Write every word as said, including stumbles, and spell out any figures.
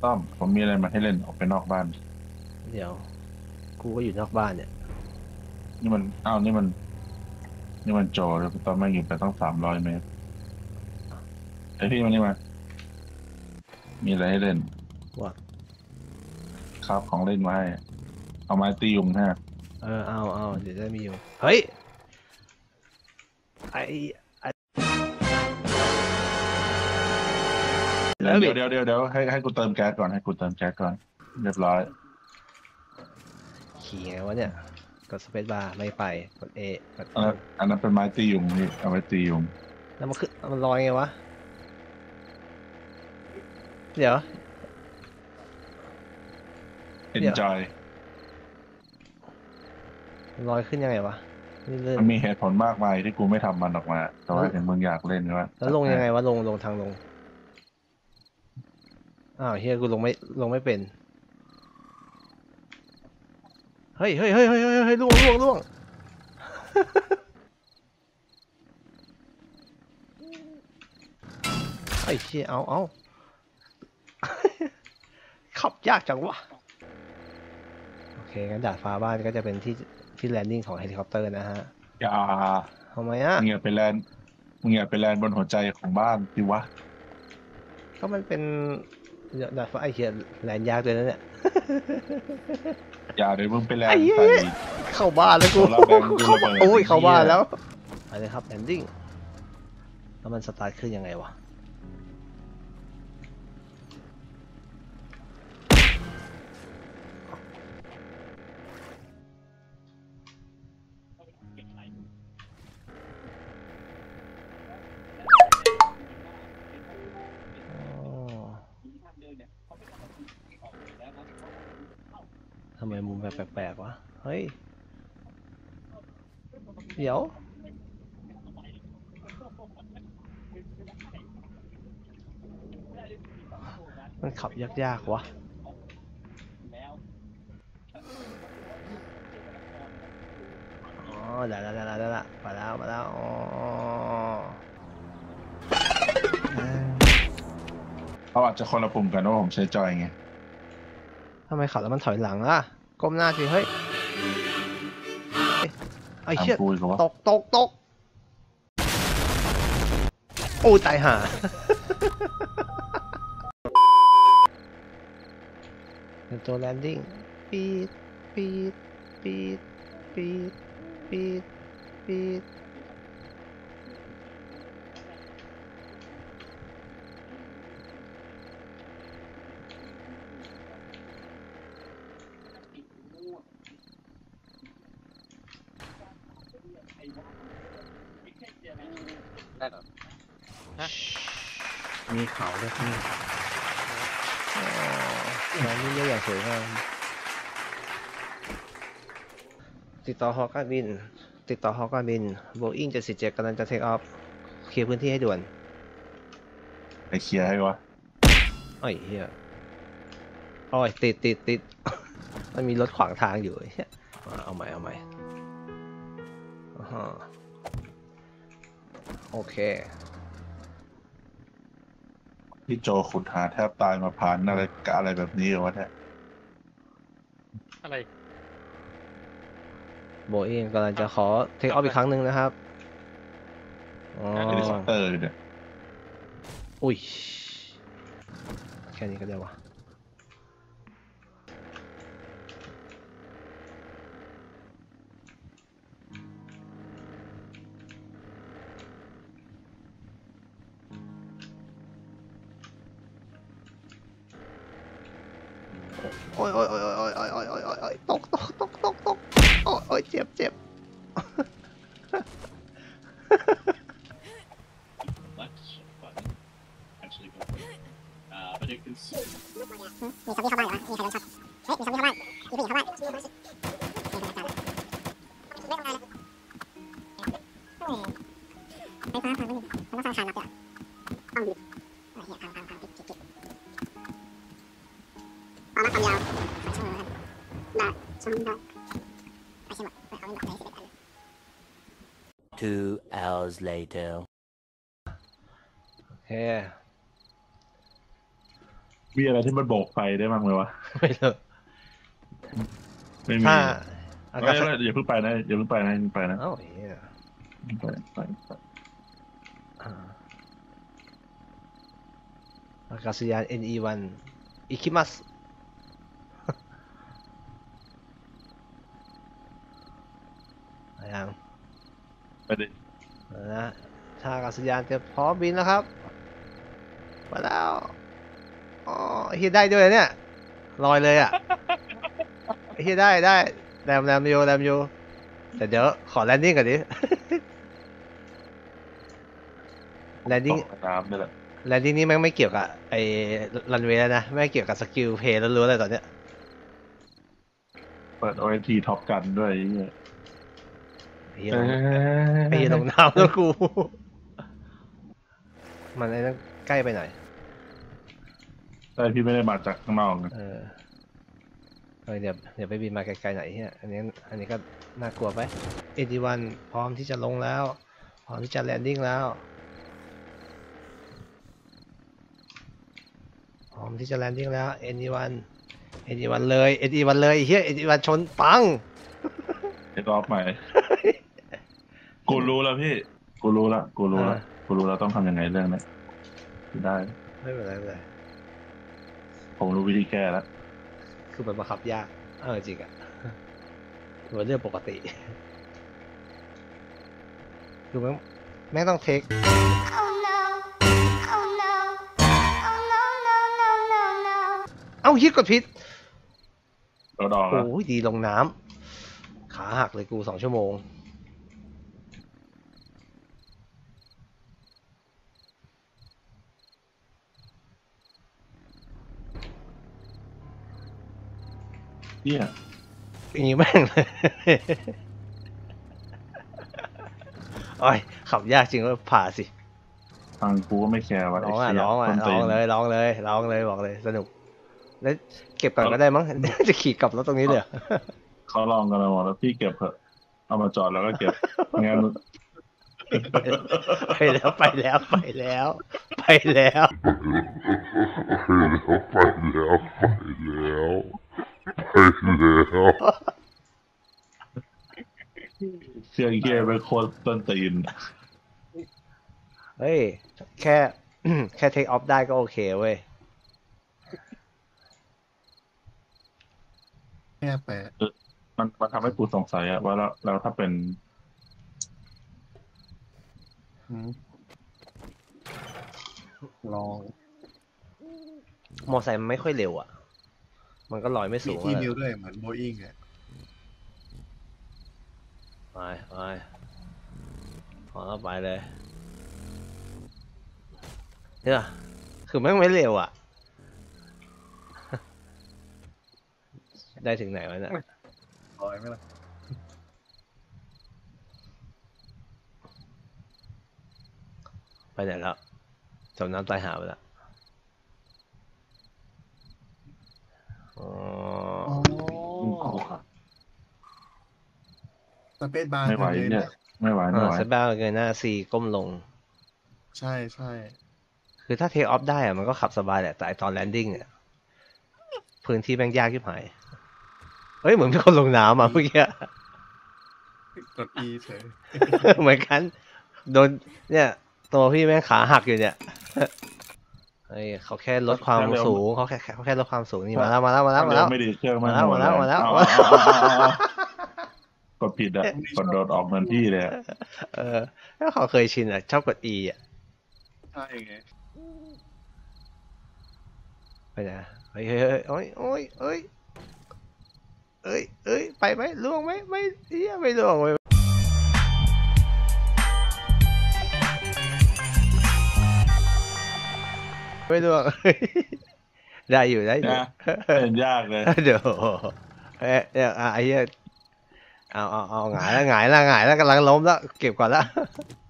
ต้อมผมมีอะไรมาให้เล่นออกไปนอกบ้านเดี๋ยวกูก็อยู่นอกบ้านเนี่ยนี่มันอ้าวนี่มันนี่มันโจเลยต้อมไม่อยู่ไปต้องสามร้อยเมตรไอพี่มันนี่มามีอะไรให้เล่นว่าครับของเล่นมาให้เอาไม้ตียุงฮะเออเอาเอาเดี๋ยวจะมีอยู่เฮ้ยไอไอเดี๋ยวเดี๋ยวเดี๋ยวเดี๋ยวให้ให้กูเติมแก๊สก่อนให้กูเติมแก๊สก่อนเรียบร้อยขี่ไงวะเนี่ยกดสเปซบาร์ไม่ไปกด A กดอันนั้นอันนั้นเป็นไม้ตียุงนี่เอาไว้ตียุงแล้วมันคือมันลอยไงวะเดี๋ยว enjoy ลอยขึ้นยังไงวะนี่เลื่อนมันมีเหตุผลมากมายที่กูไม่ทำมันออกมาแต่ว่าเห็นมึงอยากเล่นใช่ไหมแล้วลงยังไงวะลงลงทางลงอ้าวเฮียกูลงไม่ลงไม่เป็นเฮ้ยเฮ้ยเฮ้ยเฮ้ยเฮ้ยเฮ้ยล่วงล่วงล่วงไอ้เชี่ยเอาเอาขับยากจังวะโอเคงั้นดาดฟ้าบ้านก็จะเป็นที่ที่แลนดิ้งของเฮลิคอปเตอร์นะฮะอย่าทำไมอ่ะมึงอย่าไปแลนมึงอย่าไปแลนบนหัวใจของบ้านดิวะก็มันเป็นดาดฟ้าไอ้เหี้ยแลนยากเลยนะเนี่ยอย่าเดี๋ยวมึงไปแลนไอ้ใส่เข้าบ้านแล้วกูเข้าโอ้ยเข้าบ้านแล้วไปเลยครับแลนดิ้งแล้วมันสตาร์ทขึ้นยังไงวะทำไมมุมแบบแปลกๆวะเฮ้ยเดี๋ยวมันขับยากๆวะอ๋อได้แล้วได้แล้วได้แล้วมาแล้วมาแล้วอ๋อเขาอาจจะคนละปุ่มกันว่าผมใช้จอยไงทำไมขับแล้วมันถอยหลังล่ะก้มหน้าสิเฮ้ยไอ้เชี่ยตกตกตกโอ้ตายห่าเป็นตัวแลนดิ้งปีดปีดปีดปีดปีดปีดได้เหรอฮะมีเขาด้วยที่นี่น้องนี่เยอะอย่างสวยงามติดต่อฮอการบินติดต่อฮอการบินโบอิ้งเจ็ดสี่เจ็ดกำลังจะเทคออฟเคลียร์พื้นที่ให้ด่วนไปเคลียร์ให้วะโอ้ยเฮียโอ้ยติดติดติดมันมีรถขวางทางอยู่เฮียเอาใหม่เอาใหม่โอเคพี่โจขุดหาแทบตายมาผ่านอะไรกะอะไรแบบนี้วะแท้อะไรโบอิ้งกำลังจะขอเทคออฟอีกครั้งหนึ่งนะครับอ๋อเฮลิคอปเตอร์อยู่เนี่ยอุ้ยแค่นี้ก็ได้วะโอ้ยโอ้ยโอ้ยโอ้ยโอ้ยโอ้ยโอ้ยโอ้ยตกตกตกตกตกโอ้ยโอ้ยเจ็บเจ็บมีซอมบี้เข้าบ้านเหรอวะมีใครโดนช็อตเฮ้ยมีซอมบี้เข้าบ้านมีผู้หญิงเข้าบ้านไม่ทำงานเลยไฟฟ้าพังไม่มีมันต้องสร้างคานรับด้วยต้องหยุดเฮียพังพังพังปิดปิดปิดเอามาความยาวสองชั่วโมงครับได้ชั่วโมงได้ไปใช่หมดเอาไม่หมดเลยสิบเอ็ดอัน Two hours later โอเคมีอะไรที่มันโบกไฟได้บ้างไหมวะไม่รู้ไม่มีถ้าอาเอ้กาย ศอย่าเพิ่งไปนะอย่าเพิ่งไปนะอย่าเพิ่งไปนะเอ้าเหี้ยไปไปไปอ่าอากาศยาน เอ็น อี วัน อิคิมัส ยังไปดินะถ้าอากาศยานจะพร้อมบินแล้วครับมาแล้วอ๋อเฮียได้ด้วยเนี่ยลอยเลยอ่ะเฮียได้ได้แรมแรมโยแรมโยแต่เดี๋ยวขอแลนดิ้งก่อนดิ แลนตดิ้งกน้ำนี่แหละแลนดิ้งนี่แม่งไม่เกี่ยวกับไอ้รันเวย์แล้วนะไม่เกี่ยวกับสกิลเพย์ล้วนๆเลยตอนเนี้ยเปิด โอ เอส ที ท็อปกันด้วยไอ้เหี้ยไอ้เฮียลงไอ้เฮียลงน้ำแล้วกู มันไอ้นั่นใกล้ไปหน่อยแต่พี่ไม่ได้มาจากข้างนอกนะเออเออเดี๋ยวเดี๋ยวไปบินมาไกลๆหน่อยเฮียอันนี้อันนี้ก็น่ากลัวไปเอ็นดีวันพร้อมที่จะลงแล้ว พร้อมที่จะแลนดิ้งแล้ว พร้อมที่จะแลนดิ้งแล้วเอ็นดีวันเอ็นดีวันเลยเอ็นดีวันเลยเฮียเอ็นดีวันชนปังเอ็ดออฟใหม่ กูรู้แล้วพี่ กูรู้แล้วกูรู้แล้วอ่ากูรู้แล้วต้องทำยังไงเรื่องนี้ได้ไม่เป็นไรไม่เป็นไรผมรู้วิธีแก้แล้วคือมันบังคับยากเออจริงอะมันเรื่องปกติ คือแม่งแม่งต้องเทค Oh no. Oh no. Oh no, no, no, no, no. เอ้าฮิตกดพิษเราดองแล้วโอ้ยดีลงน้ำขาหักเลยกูสองชั่วโมงเหี้ยอย่างนี้แม่งเลย โอ้ยขับยากจริงว่าผ่าสิทางกูก็ไม่แคร์ว่าร้องอ่ะไเชี่ยร้องอ่ะต้นร้ตีองนเลยร้องเลยร้องเลยบอกเลยสนุก แล้วเก็บก่อนก็ได้มั้ง จะขี่กลับรถตรงนี้เลยเหรอเขาลองกันมาหมดแล้วพี่เก็บเถอะเอามาจอดแล้วก็เก็บงั้นไปแล้วไปแล้วไปแล้วไปแล้วไปแล้วไปแล้วไปแล้วเชื่อเกี้ยเป็นโคตรต้นตีนเฮ้ยแค่ แค่เทคออฟได้ก็โอเคเว้ยแค่แปดมันมันทำให้กูสงสัยอะว่าแล้วแล้วถ้าเป็นอืมลองมอไซค์มันไม่ค่อยเร็วอ่ะ มันก็ลอยไม่มีสูงที่อะนิ้วด้วยเหมือนโบอิงอ่ะไปไปขอเราไปเลยเนี่ยคือแม่งไม่เร็วอ่ะ ได้ถึงไหนวะเนี่ยลอยไหมล่ะไปไหนแล้วจมน้ำตายหาไปแล้วอ๋ออ๋อสเปซบาร์ไม่ไหวเลยเนี่ยไม่ไหวไม่อ่าไหวเซบ้าเกินหน้าซีก้มลงใช่ใช่คือถ้าเทคออฟได้อะมันก็ขับสบายแหละ แต่ไอ้ตอนแลนดิ้งเนี่ยพื้นที่แม่งยากชิบหาย เฮ้ย เหมือนมีคนลงน้ำอ่ะเมื่อกี้กด E เฉยเหมือนกัน โดน เนี่ย ตัวพี่แม่งขาหักอยู่เนี่ย เฮ้ยเขาแค่ลดความสูงเขาแค่เขาแค่ลดความสูงนี่มาแล้วมาแล้วมาแล้วมาแล้วไม่ดีเครื่องมาแล้วมาแล้วมาแล้วเอเอเอาเอาเอาเอากดผิดอะกดโดดออกเหมือนพี่เลยอะเออแล้วเขาเคยชินอ่ะ ชอบกด E อ่ะใช่ไงไปไหนเฮ้ยเฮ้ยเฮ้ยโอ้ยโอ้ยเอ้ยเอ้ยเอ้ยไปไหมล่วงไหมไม่เฮียไม่ล่วงเว้ยไม่ล่วง ได้อยู่ได้อยู่นะเห็นยากเลยเดี๋ยวเอ้ยเนี่ยอ่ะไอ้เหี้ยเอาเอาเอาหงายแล้วหงายแล้วหงายแล้วกำลังล้มแล้วเก็บก่อนละ